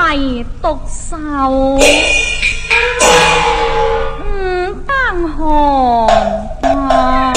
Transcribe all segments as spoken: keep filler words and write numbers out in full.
為獨受，唔當寒啊！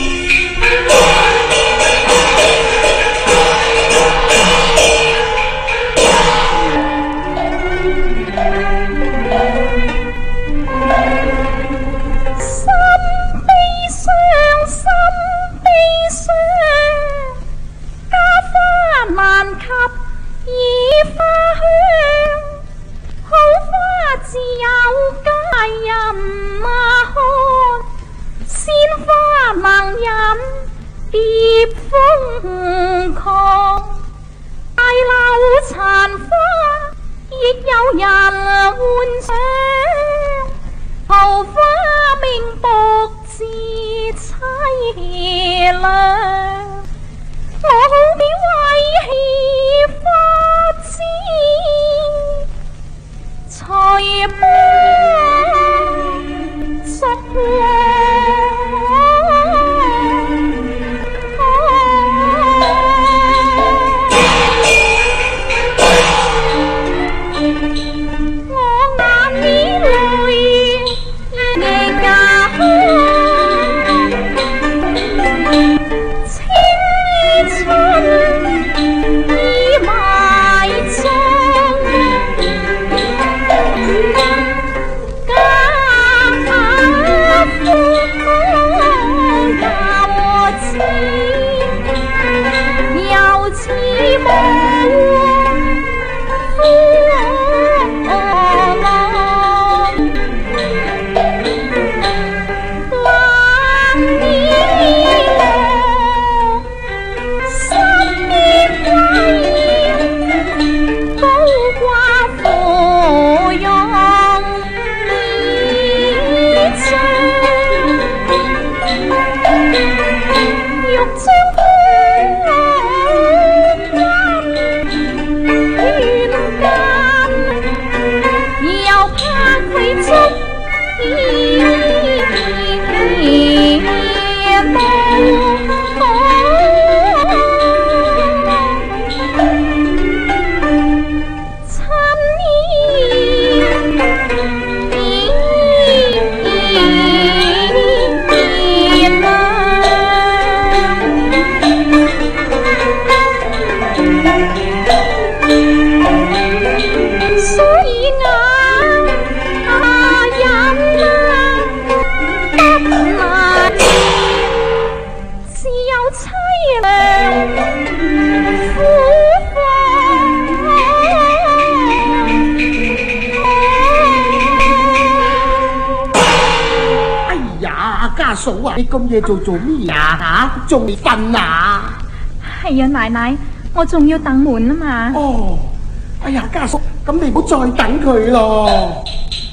嫂啊，你咁夜做做咩啊？吓，仲未瞓啊？ 係啊，奶奶，我仲要等門啊嘛。 哦，哎呀，家嫂，咁你唔好再等佢咯。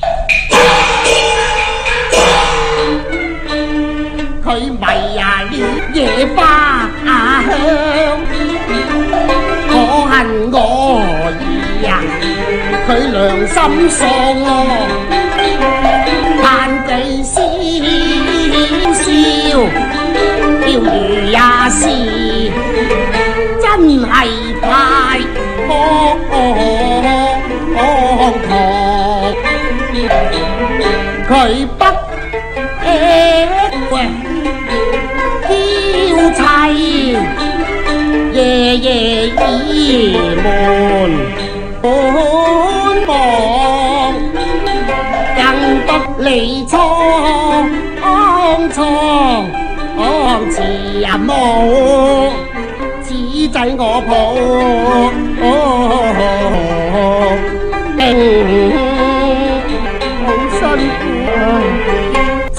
佢迷啊了野花香，可恨我意啊，佢良心喪咯，嘆幾思。要如也是真係太荒唐，佢不喂嬌妻，夜夜倚門滿望，更不理蒼蒼。似人冇，只仔我抱，好辛苦啊！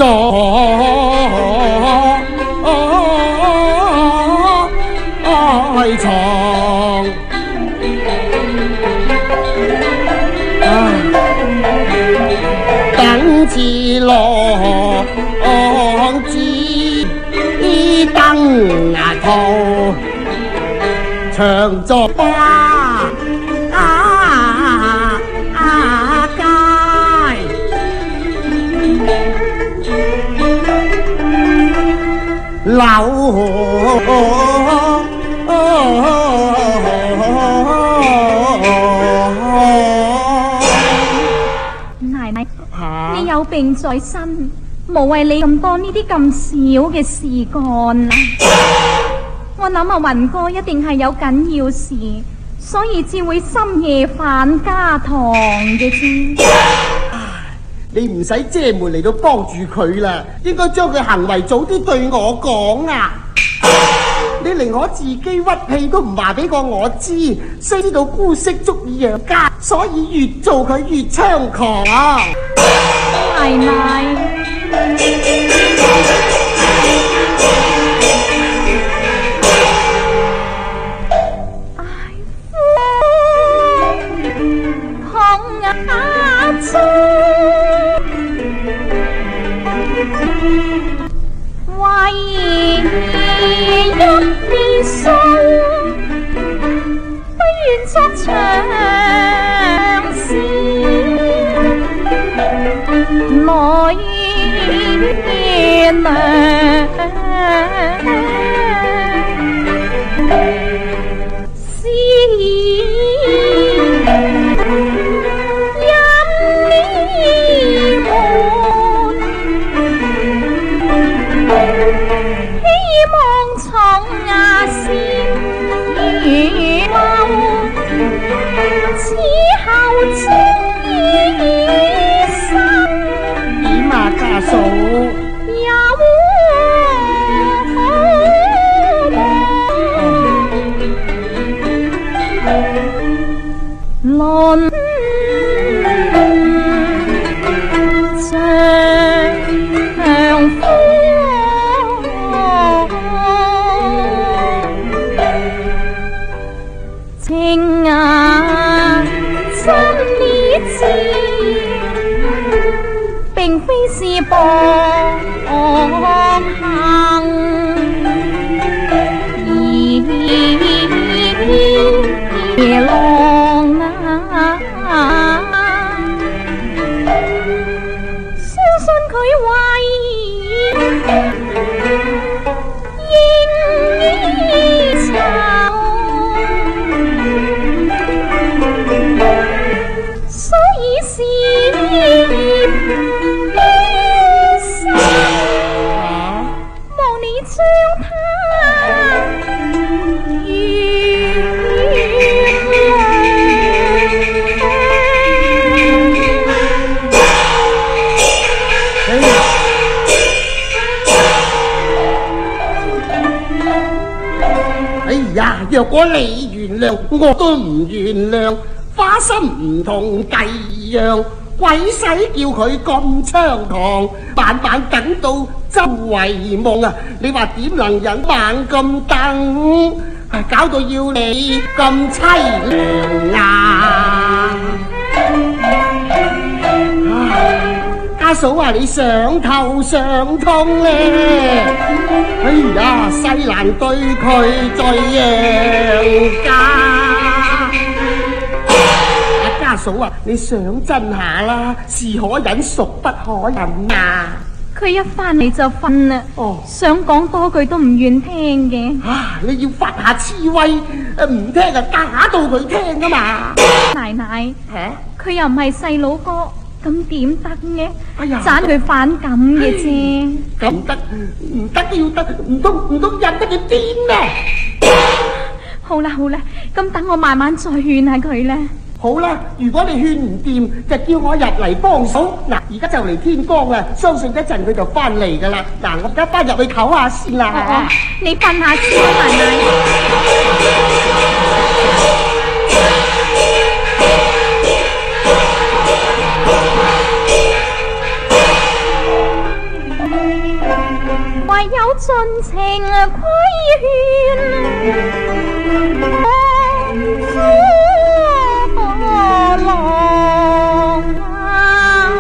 在床，等至落燈牙套，長作花啊啊街，柳。 有病在身，無謂理咁多呢啲咁少嘅事幹啦。我諗阿雲哥一定係有緊要事，所以至會深夜返家堂嘅啫。 你唔使遮門嚟到幫住佢啦，應該將佢行為早啲對我講啊！你連我自己屈氣都唔話俾過我知，雖知道姑息足以養家，所以越做佢越猖狂。 奶奶，碰牙中，懷疑一邊數，不願作長事，來年啊！若果你原諒，我都唔原諒。花心唔同計樣，鬼使叫佢咁猖狂，晚晚等到周圍夢啊！你話點能忍猛咁等，搞到要你咁凄涼啊！家嫂話你上頭上痛咧，哎呀，西蘭對佢最贏家。阿家嫂啊，你想真下啦，是可忍孰不可忍啊！ 佢一翻嚟就瞓啦，哦，想講多句都唔願聽嘅。 啊，你要發下痴威，唔聽啊，假到佢聽噶嘛！ 奶奶， 嚇， 佢又唔係細佬哥。咁點得呢？ 哎呀， 盞佢反感嘅啫。 咁得唔得要得？唔通唔通忍得佢癲咩？ 好啦好啦，咁等我慢慢再勸下佢啦。 好啦，如果你勸唔掂，就叫我入嚟幫手。嗱，而家就嚟天光啦，相信一陣佢就翻嚟噶啦。嗱，我而家翻入去唞下先啦。 哦哦，你瞓下先啦，奶奶。唯有盡情規勸，我郎啊！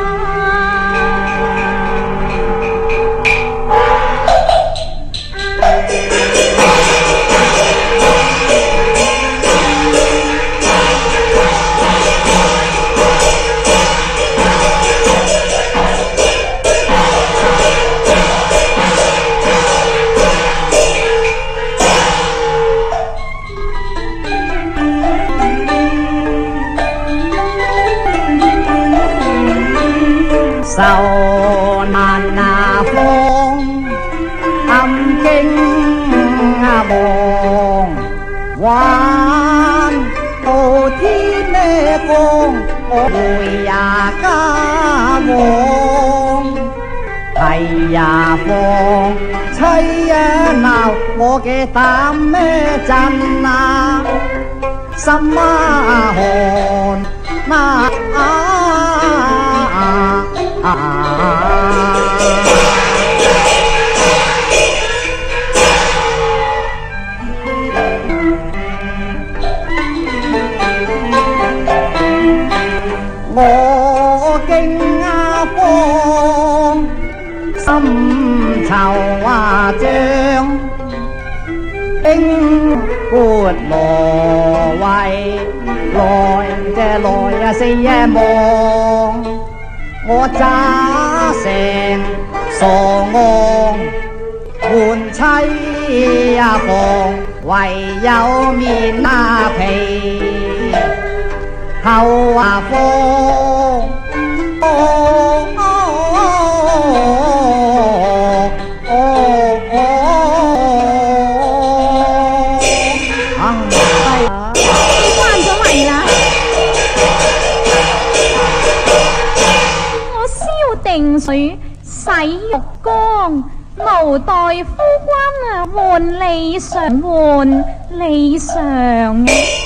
受難那風暗經啊望，玩到天呢光，我回呀家往，係呀放吹呀鬧，我嘅膽咩震啊，心啊寒那啊啊我經啊慌，心愁啊張，兵撥羅圍，來這來啊四夜望，我揸成傻昂，換妻啊房，唯有面啊皮。後啊放，哦哦哦哦啊！ 你翻咗嚟啦！我燒定水洗浴缸，奴代夫君啊換理常換理常。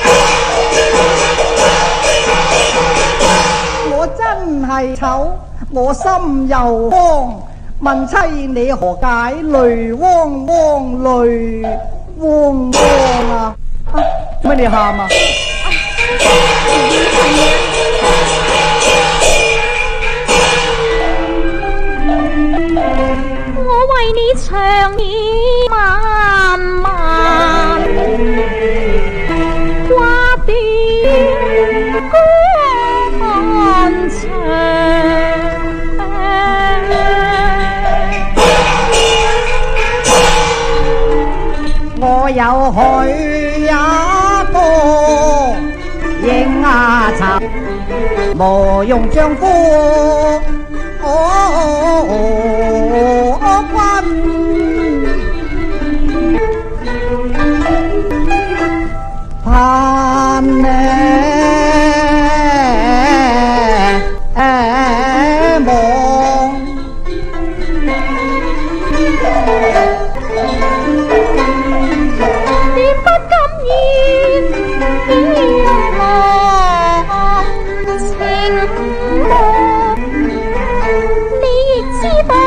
我真係醜，我心又慌，問妻你何解淚汪汪淚汪汪啊？乜你喊啊？ 我為你長夜漫漫，花短肝長， 我有許也多應啊尋，無用丈夫哦君。盼呢望， 你不甘願我情夢，你亦知道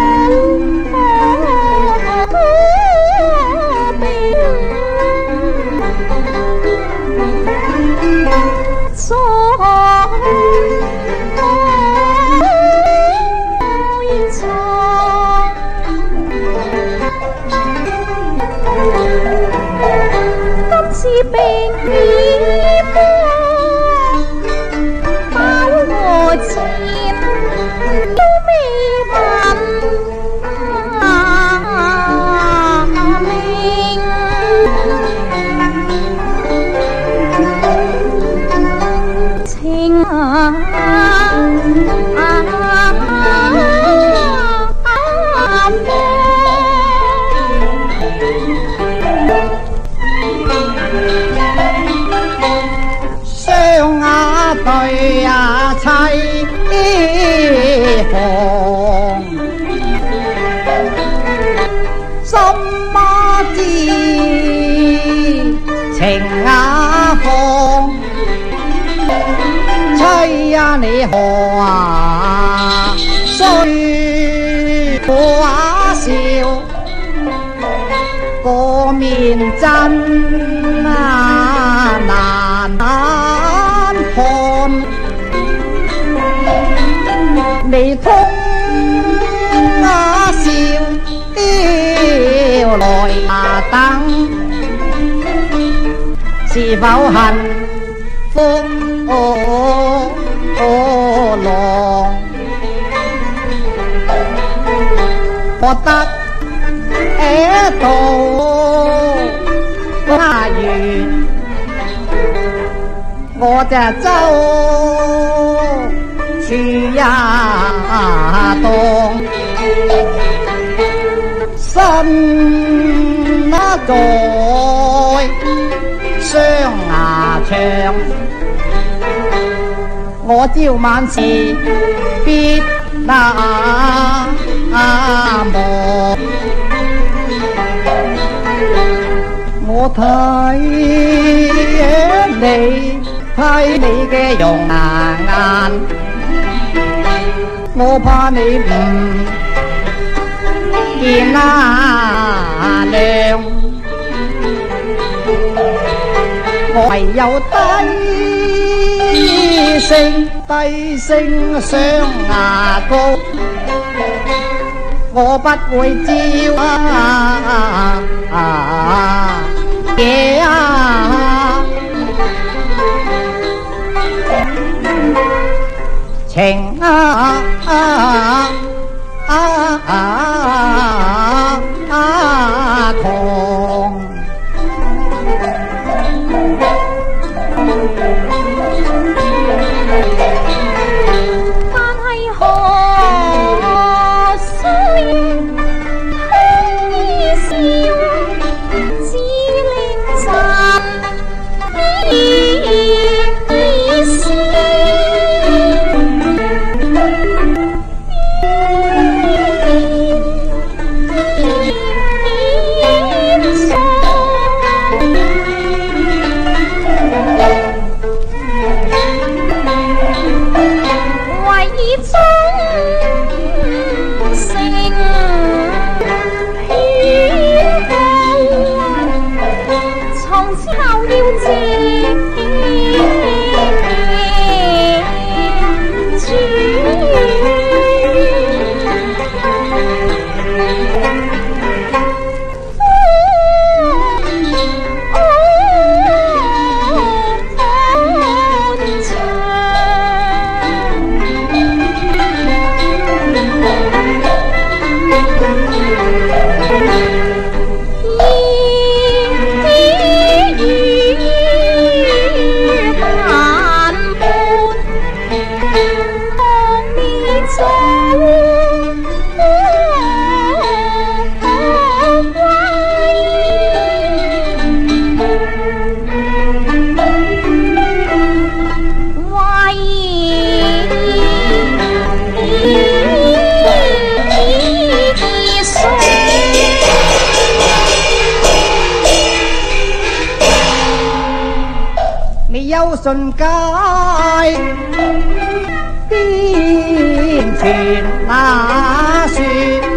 並已過，包和錢都未還命，情啊對呀妻房，心啊知情啊放，妻呀你何啊衰話笑，個面真啊難難看，你通啊笑來啊等，是否幸福哦哦郎，覺得喺度花園，我隻舟處呀當，身那在雙牙長，我朝晚時必那望。我睇你睇你嘅容顏，我怕你唔見啦亮，我唯有低聲低聲雙牙膏，我不會招啊嘢啊，情啊啊啊啊啊痛。 但係何須聽你笑，只令神意思。 信街邊傳那說，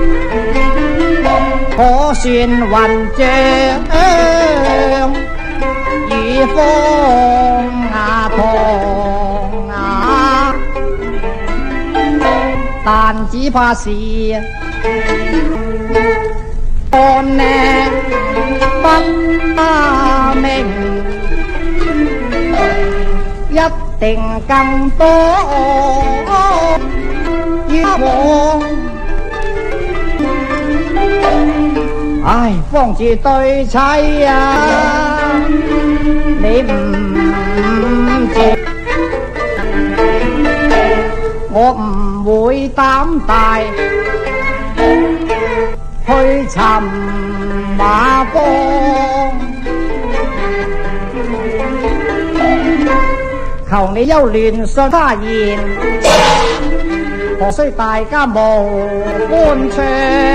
可算雲章與風啊同啊，但只怕是看呢不明，一定更多冤枉。唉，方住對妻啊，你唔知，我唔會膽大去尋馬幫。求你休亂信他言，何須大家無歡唱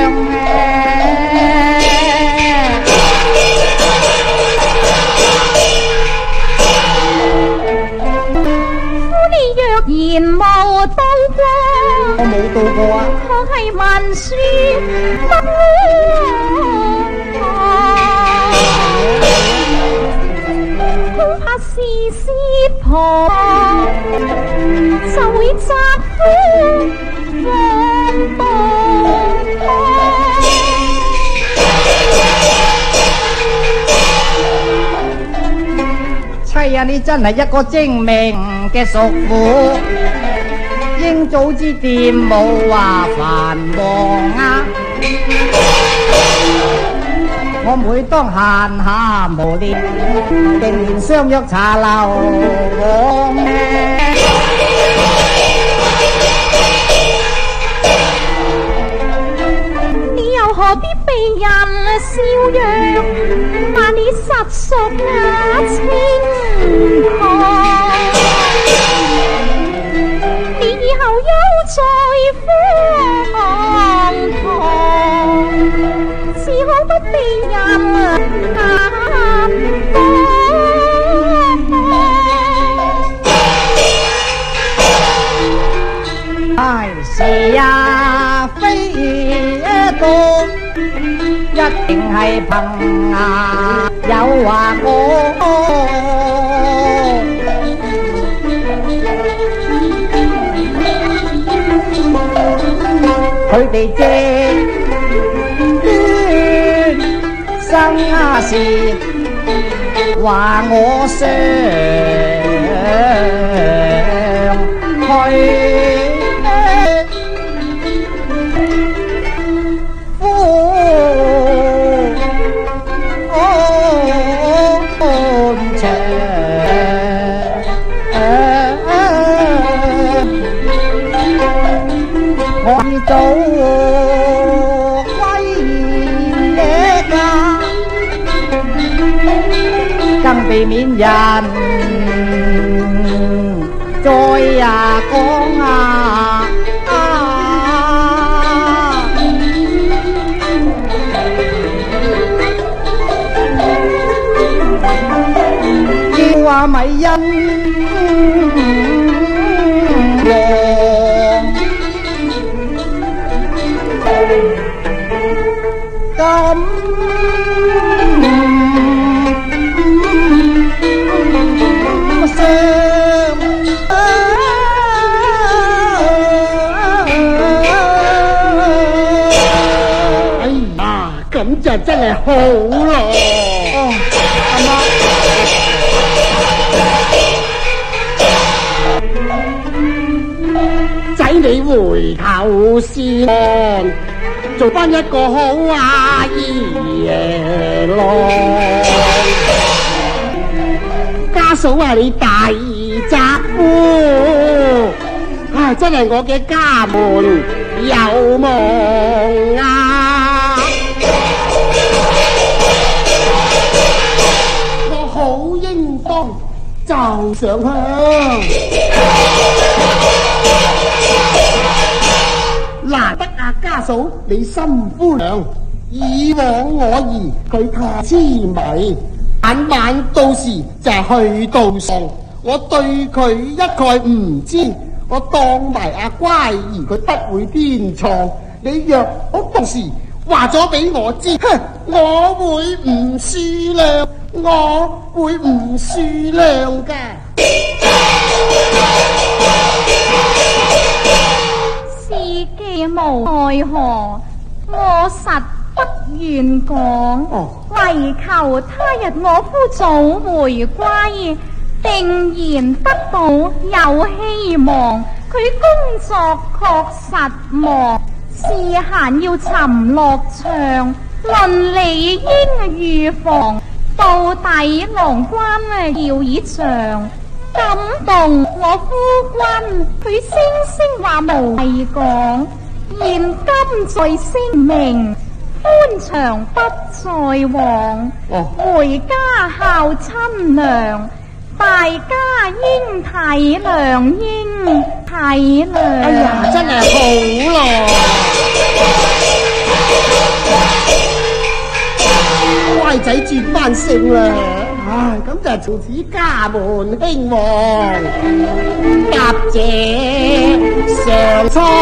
夫你若然無到過， 我冇到過啊， 可係文書不恐怕是師婆就會責夫放蕩。 妻啊，你真係一個精明嘅淑婦，應早知店冇話繁忙啊！我每當閒下無聊，定然相約茶樓往。 笑容，萬里實屬那清狂。你以後休在荒唐，是可不被人眼光。 唉，是啊，非到一定係朋友話我。佢哋借生啊事話我上去。做歸野家，更避免人再呀講啊啊！叫話咪因咁傷， 哎呀，咁就真係好咯。 哦，阿媽。 仔你回頭是岸，做翻一個好阿姨咯。家嫂啊，你大責喎！唉，真係我嘅家門有望啊！我好應當就上香。難得啊，家嫂你心寬良，以往我兒佢太痴迷，晚晚到時就去到床，我對佢一概唔知，我當埋阿乖兒佢不會偏藏。你若我到時話咗俾我知，哼，我會唔恕量，我會唔恕量噶。 事既無奈何，我實不願講， 哦， 唯求他日我夫早回歸，定然得到有希望。佢工作確實忙，事閒要尋樂場，論理應預防。到底郎關啊要以長，感動我夫君，佢聲聲話無謂講，現今在聲明，歡場不在往， 哦， 回家孝親娘，大家應體諒，應體諒。 哎呀，真係好咯！乖仔轉翻性啦，唉，咁就從此家門興旺，答謝上蒼。